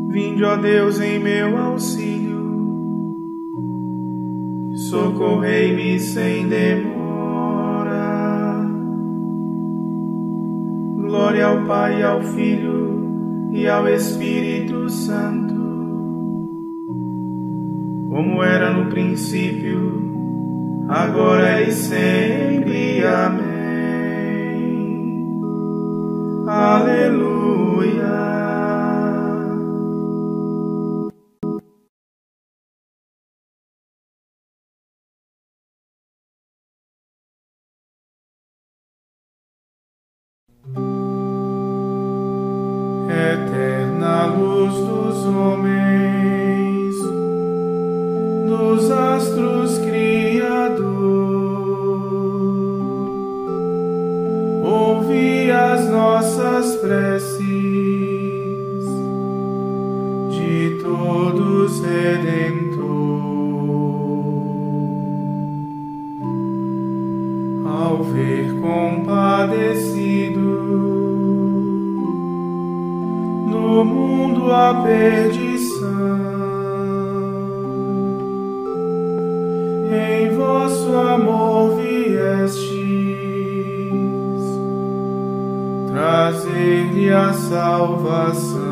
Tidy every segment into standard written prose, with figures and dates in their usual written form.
Vinde, ó Deus, em meu auxílio, socorrei-me sem demora. Glória ao Pai, ao Filho e ao Espírito Santo, como era no princípio, agora e sempre. Amém. Aleluia. Eterna luz dos homens, dos astros Criador, ouvi as nossas preces, de todos Redentor. Ao ver compadecido no mundo a perdição, em vosso amor viestes trazer-lhe a salvação.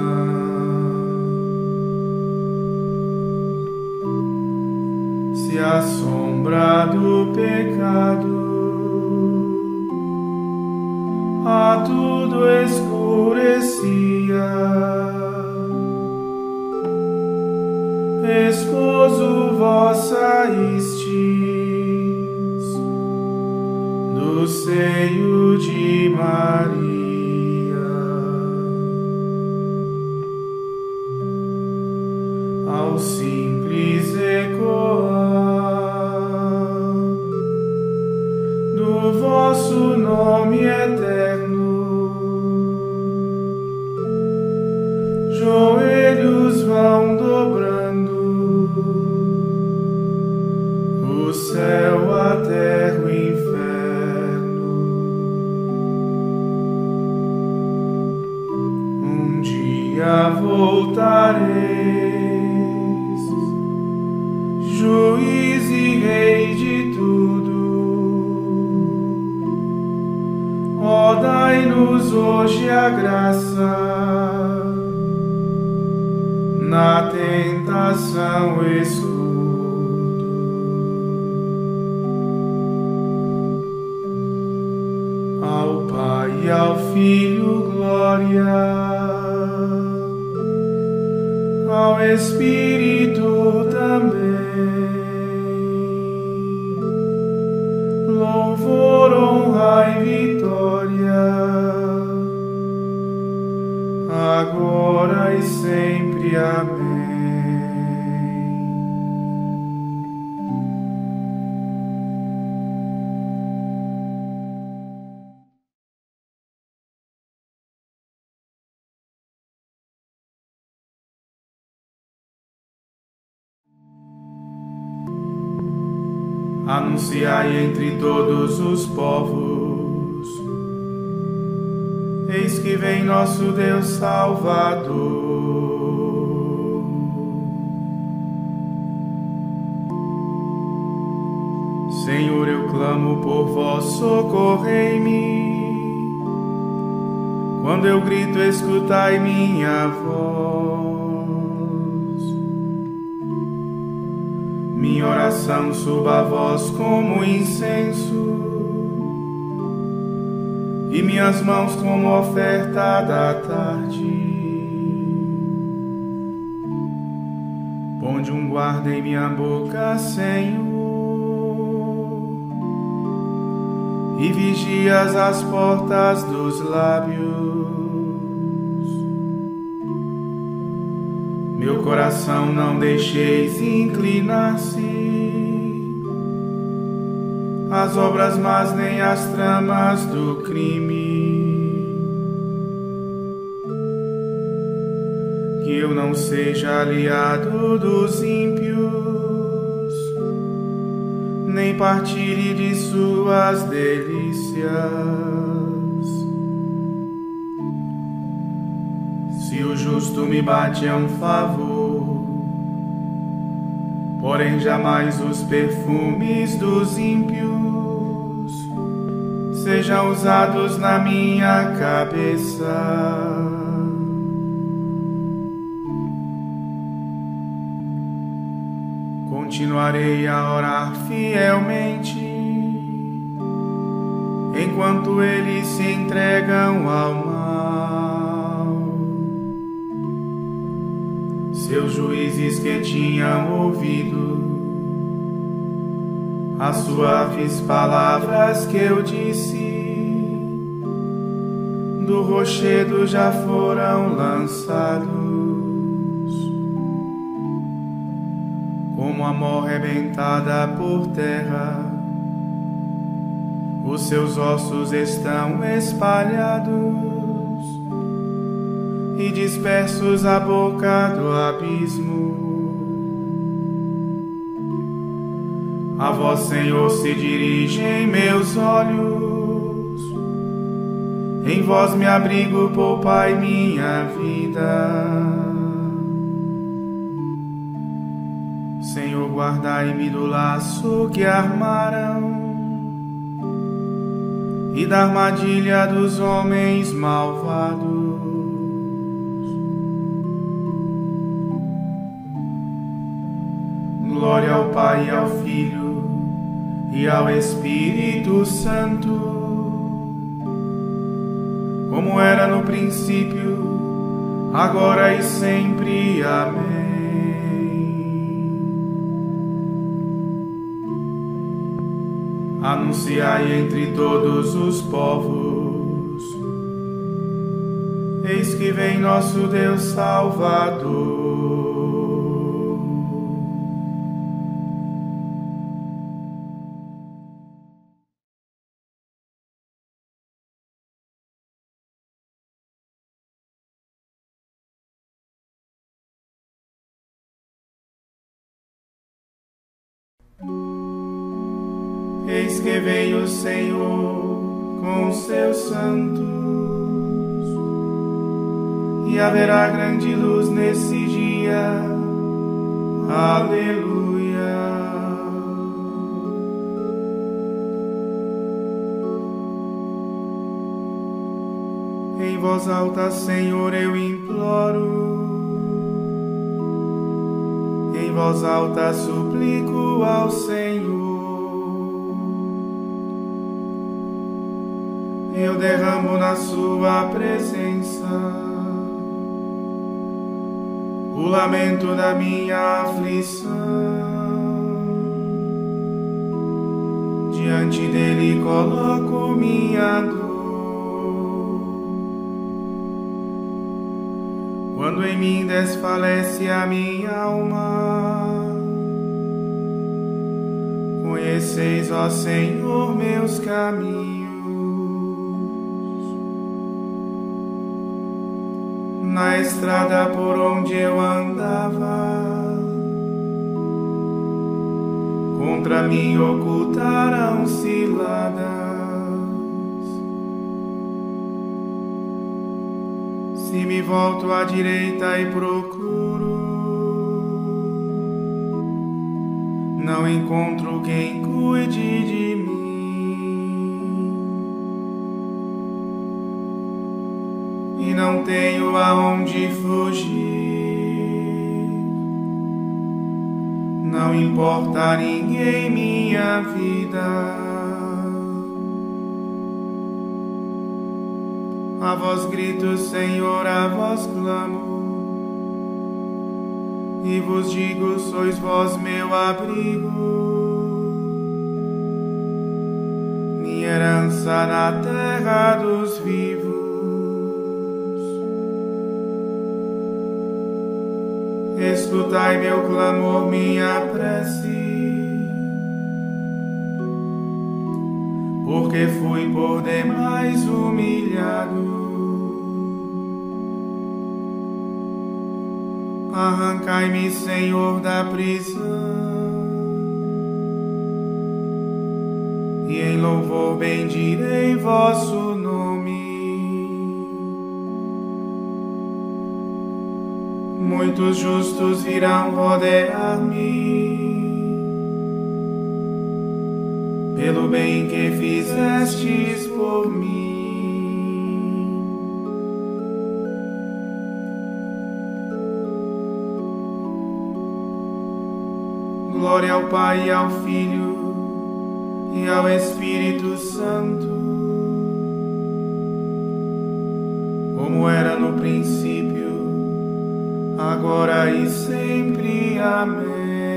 Se a sombra do pecado a tudo escurecia, esposo vós saístes do seio de Maria. Ao simples ecoar do vosso nome eterno, joelhos vão dobrando, o céu, a terra, o inferno. Um dia voltareis, juiz e rei de tudo. Ó, dai-nos hoje a graça, na tentação escudo. Ao Pai e ao Filho glória, ao Espírito também, louvor, honra e vitória, agora e sempre. Amém. Anunciai entre todos os povos, eis que vem nosso Deus Salvador. Senhor, eu clamo por vós, socorrei-me. Quando eu grito, escutai minha voz. Minha oração suba a vós como incenso, e minhas mãos como oferta da tarde. Ponde um guarda em minha boca, Senhor, e vigias as portas dos lábios. Meu coração não deixeis inclinar-se às obras más nem às tramas do crime. Que eu não seja aliado dos ímpios, nem partilhe de suas delícias. Se o justo me bate a um favor, porém jamais os perfumes dos ímpios sejam usados na minha cabeça. Continuarei a orar fielmente enquanto eles se entregam ao mal. Seus juízes que tinham ouvido as suaves palavras que eu disse, do rochedo já foram lançados. Como a mó rebentada por terra, os seus ossos estão espalhados e dispersos à boca do abismo. A vós, Senhor, se dirigem meus olhos, em vós me abrigo, poupai minha vida. Senhor, guardai-me do laço que armaram e da armadilha dos homens malvados. Glória ao Pai, e ao Filho e ao Espírito Santo, como era no princípio, agora e sempre. Amém. Anunciai entre todos os povos, eis que vem nosso Deus Salvador. Eis que vem o Senhor com seus santos, e haverá grande luz nesse dia. Aleluia. Em voz alta, Senhor, eu imploro, em voz alta suplico ao Senhor. Eu derramo na sua presença o lamento da minha aflição. Diante dele coloco minha dor. Quando em mim desfalece a minha alma, conheceis, ó Senhor, meus caminhos. Na estrada por onde eu andava, contra mim ocultaram ciladas. Se me volto à direita e procuro, não encontro quem cuide de mim. E não tenho aonde fugir, não importa a ninguém minha vida. A vós grito, Senhor, a vós clamo, e vos digo, sois vós meu abrigo, minha herança na terra dos vivos. Escutai meu clamor, minha prece, porque fui por demais humilhado. Arrancai-me, Senhor, da prisão, e em louvor bendirei vosso nome. muitos justos virão rodear-me, pelo bem que fizestes por mim. Glória ao Pai, e ao Filho e ao Espírito Santo, como era no princípio, agora e sempre. Amém.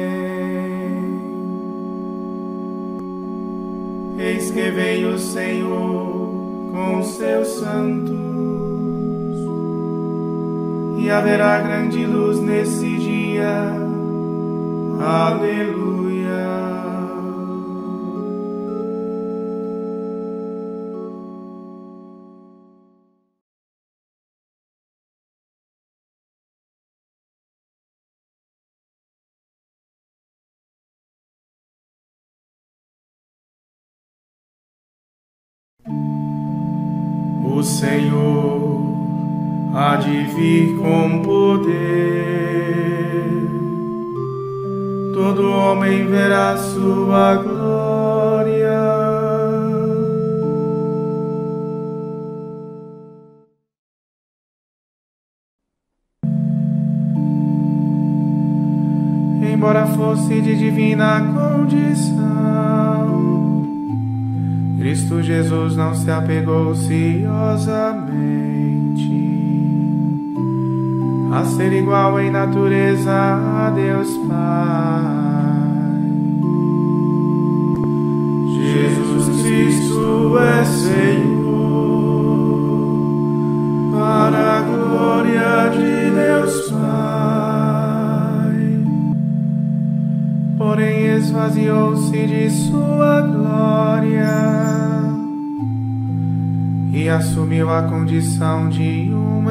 Eis que veio o Senhor com os seus santos, e haverá grande luz nesse dia. Aleluia. O Senhor há de vir com poder, todo homem verá sua glória. Embora fosse de divina condição, Cristo Jesus não se apegou ociosamente a ser igual em natureza a Deus Pai. Jesus Cristo é Senhor, para a glória de Deus Pai. Porém esvaziou-se de sua glória e assumiu a condição de um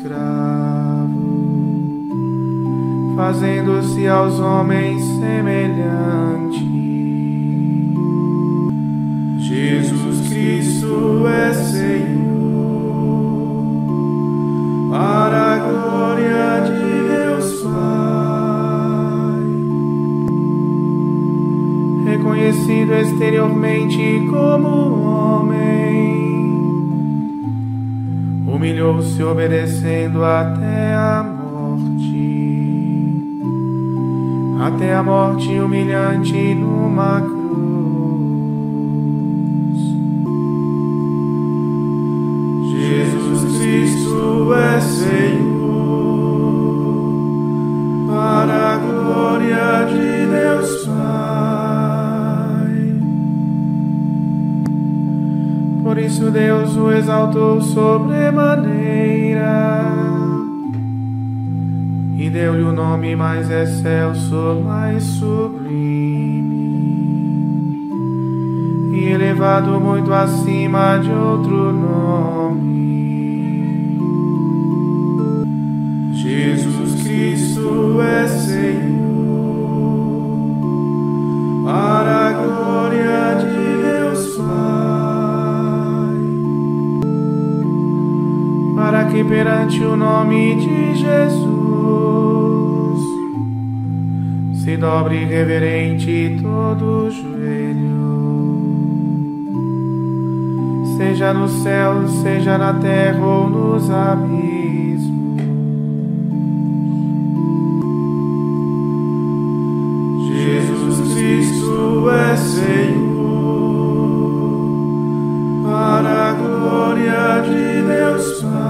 escravo, fazendo-se aos homens semelhante. Jesus Cristo é Senhor, para a glória de Deus Pai. Reconhecido exteriormente como homem, humilhou-se obedecendo até a morte humilhante numa cruz. Jesus Cristo é Senhor, para a glória de Deus Pai. Por isso Deus o exaltou sobremaneira e deu-lhe o nome mais excelso, mais sublime, e elevado muito acima de outro nome. Jesus Cristo é Senhor, para a glória de Deus Pai, para que perante o nome de Jesus se dobre reverente todo o joelho, seja no céu, seja na terra ou nos abismos. Jesus Cristo é Senhor, para a glória de Deus Pai.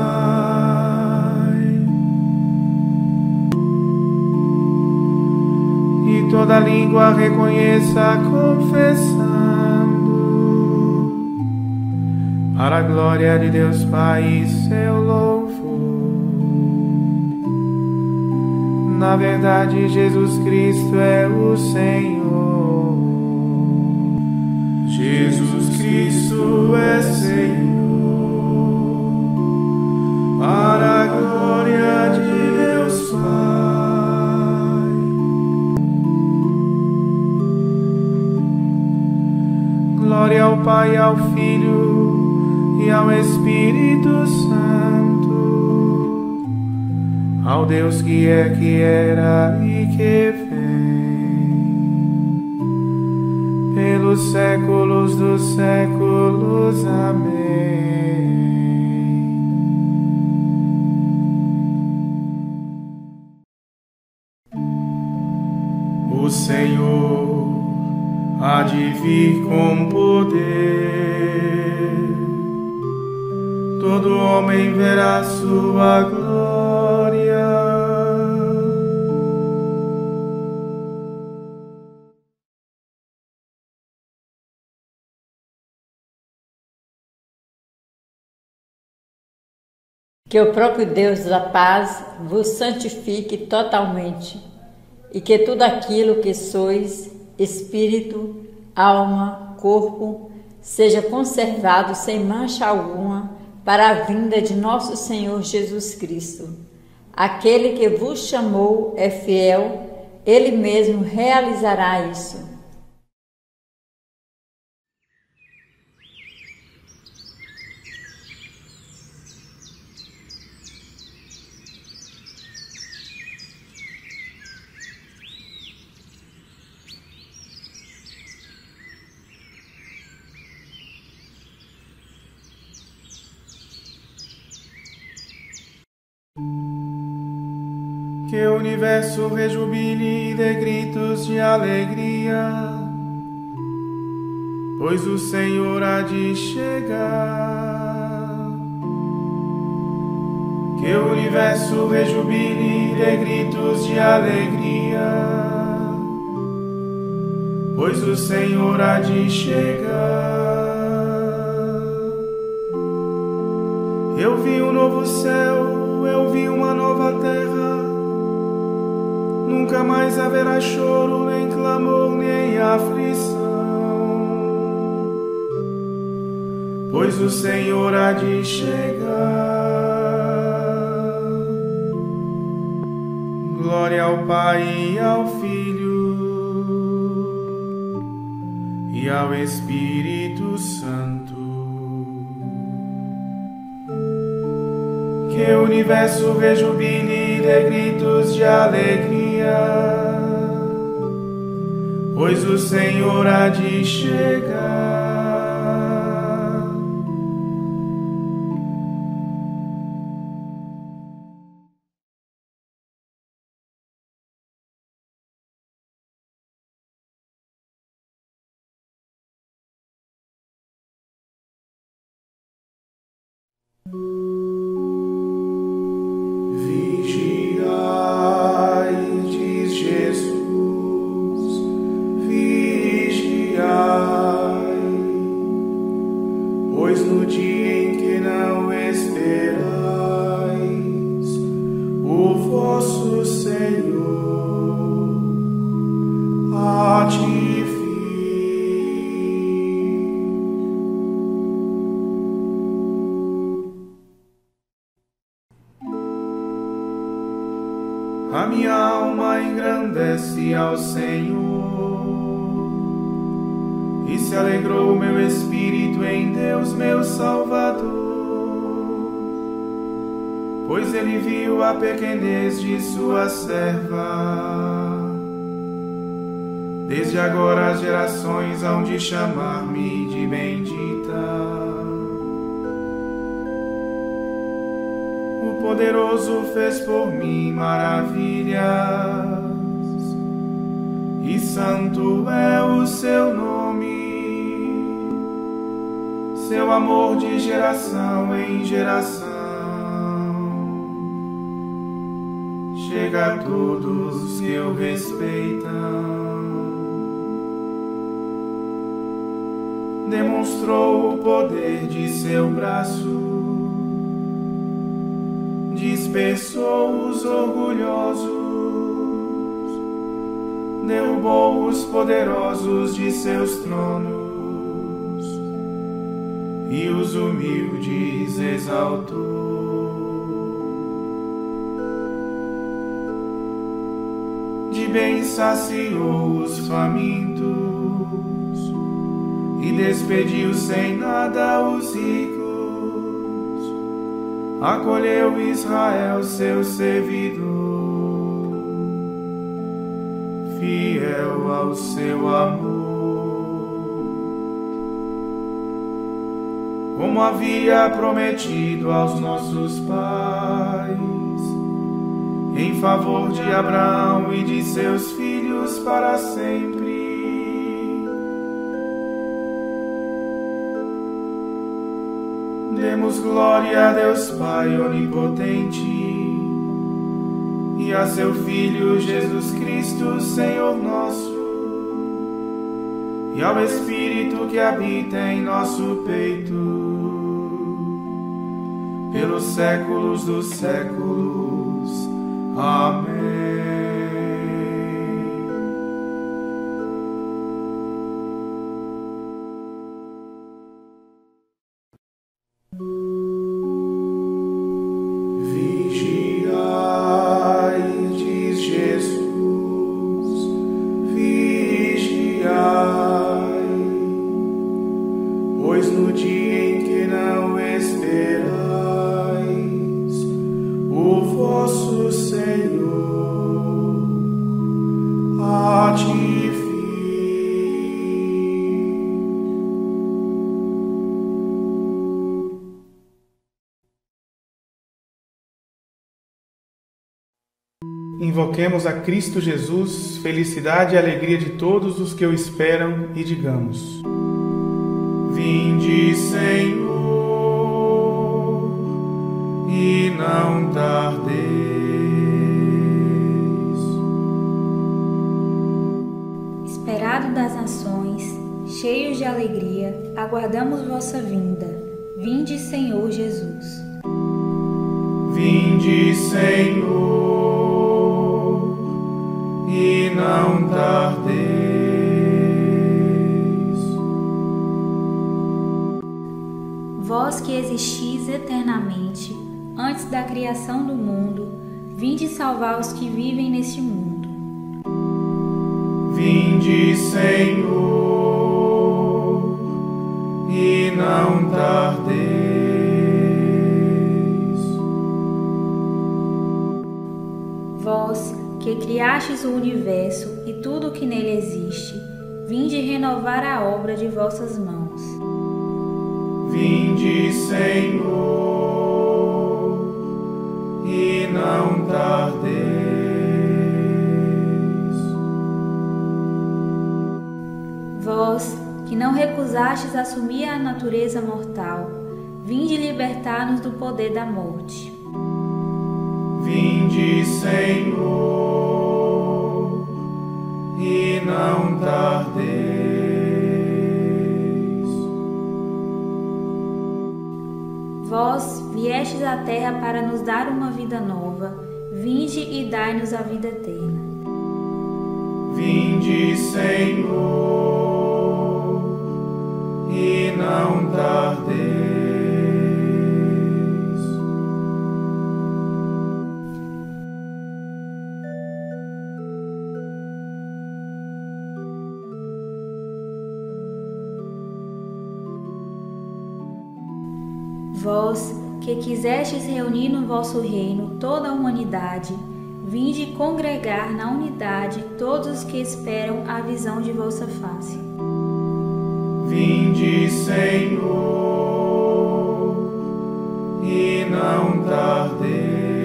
Toda língua reconheça confessando, para a glória de Deus Pai e seu louvor. Na verdade, Jesus Cristo é o Senhor. Jesus Cristo é Senhor, para a glória de Deus Pai. Glória ao Pai, ao Filho e ao Espírito Santo, ao Deus que é, que era e que vem, pelos séculos dos séculos. Amém. O Senhor há de vir com poder, todo homem verá sua glória. Que o próprio Deus da paz vos santifique totalmente, e que tudo aquilo que sois, espírito, alma, corpo, seja conservado sem mancha alguma para a vinda de nosso Senhor Jesus Cristo. Aquele que vos chamou é fiel, Ele mesmo realizará isso. Que o universo rejubile e dê gritos de alegria, pois o Senhor há de chegar. Que o universo rejubile e dê gritos de alegria, pois o Senhor há de chegar. Eu vi um novo céu, eu vi uma nova terra. Nunca mais haverá choro, nem clamor, nem aflição, pois o Senhor há de chegar. Glória ao Pai e ao Filho e ao Espírito Santo. Que o universo rejubile e dê gritos de alegria, pois o Senhor há de chegar. A minha alma engrandece ao Senhor, e se alegrou meu espírito em Deus, meu Salvador, pois ele viu a pequenez de sua serva. Desde agora as gerações hão de chamar-me de bendita. O poderoso fez por mim maravilhas, e santo é o seu nome. Seu amor de geração em geração chega a todos os que o respeitam. Demonstrou o poder de seu braço, dispersou os orgulhosos, derrubou os poderosos de seus tronos e os humildes exaltou. De bem saciou os famintos e despediu sem nada os ricos. acolheu Israel, seu servidor, fiel ao seu amor. Como havia prometido aos nossos pais, em favor de Abraão e de seus filhos para sempre. Demos glória a Deus Pai onipotente e a seu Filho Jesus Cristo, Senhor nosso, e ao Espírito que habita em nosso peito, pelos séculos dos séculos. Amém. Invoquemos a Cristo Jesus, felicidade e alegria de todos os que o esperam, e digamos: Vinde, Senhor, e não tardeis. Esperado das nações, cheios de alegria, aguardamos vossa vinda. Vinde, Senhor Jesus. Vinde, Senhor, e não tardeis. Vós que existis eternamente, antes da criação do mundo, vinde salvar os que vivem neste mundo. Vinde, Senhor, e não tardeis. Vós que criastes o universo e tudo o que nele existe, vinde renovar a obra de vossas mãos. Vinde, Senhor, e não tardeis. Vós que não recusastes assumir a natureza mortal, vinde libertar-nos do poder da morte. Vinde, Senhor, e não tardeis. Vós viestes à terra para nos dar uma vida nova, vinde e dai-nos a vida eterna. Vinde, Senhor, e não tardeis. Vós, que quisestes reunir no vosso reino toda a humanidade, vinde congregar na unidade todos os que esperam a visão de vossa face. Vinde, Senhor, e não tardeis.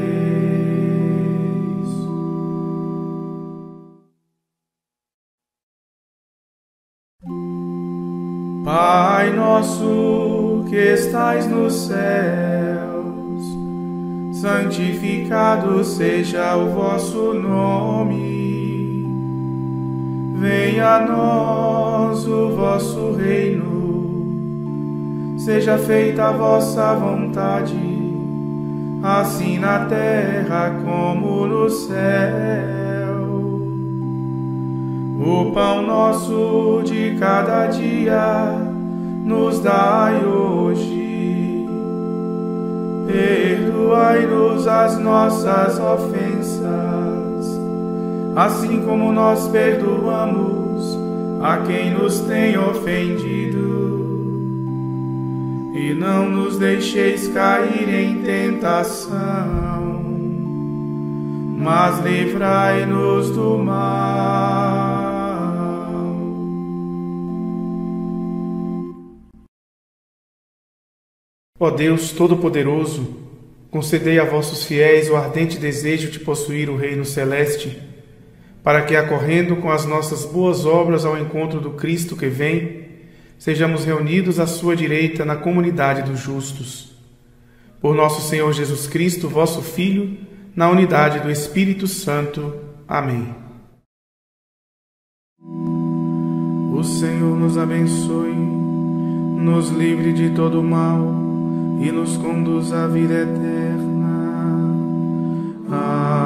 Pai nosso que estais nos céus, santificado seja o vosso nome. Venha a nós o vosso reino, seja feita a vossa vontade, assim na terra como no céu. O pão nosso de cada dia nos dai hoje. Perdoai-nos as nossas ofensas, assim como nós perdoamos a quem nos tem ofendido. e não nos deixeis cair em tentação, mas livrai-nos do mal. Ó Deus Todo-Poderoso, concedei a vossos fiéis o ardente desejo de possuir o reino celeste, para que, acorrendo com as nossas boas obras ao encontro do Cristo que vem, sejamos reunidos à sua direita na comunidade dos justos. Por nosso Senhor Jesus Cristo, vosso Filho, na unidade do Espírito Santo. Amém. O Senhor nos abençoe, nos livre de todo mal e nos conduz à vida eterna. Amém.